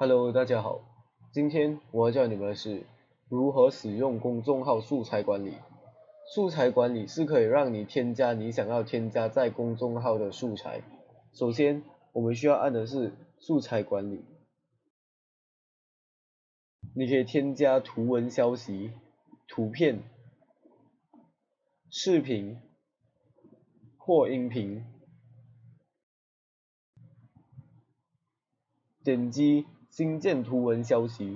Hello， 大家好，今天我要教你们的是如何使用公众号素材管理。素材管理是可以让你添加你想要添加在公众号的素材。首先，我们需要按的是素材管理。你可以添加图文消息、图片、视频或音频。点击新建图文消息，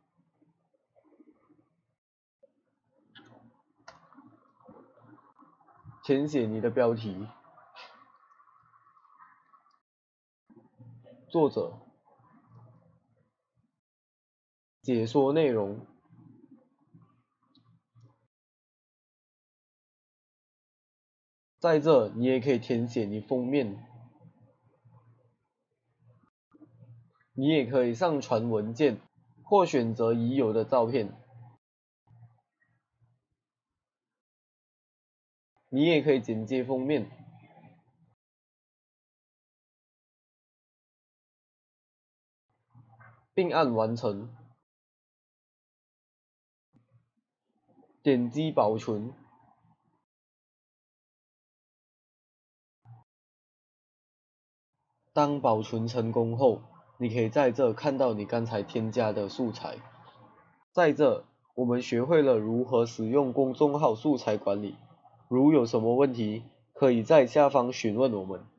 填写你的标题、作者、解说内容。在这，你也可以填写你封面，你也可以上传文件或选择已有的照片。你也可以剪接封面，并按完成，点击保存。当保存成功后，你可以在这看到你刚才添加的素材。在这，我们学会了如何使用公众号素材管理。如有什么问题，可以在下方询问我们。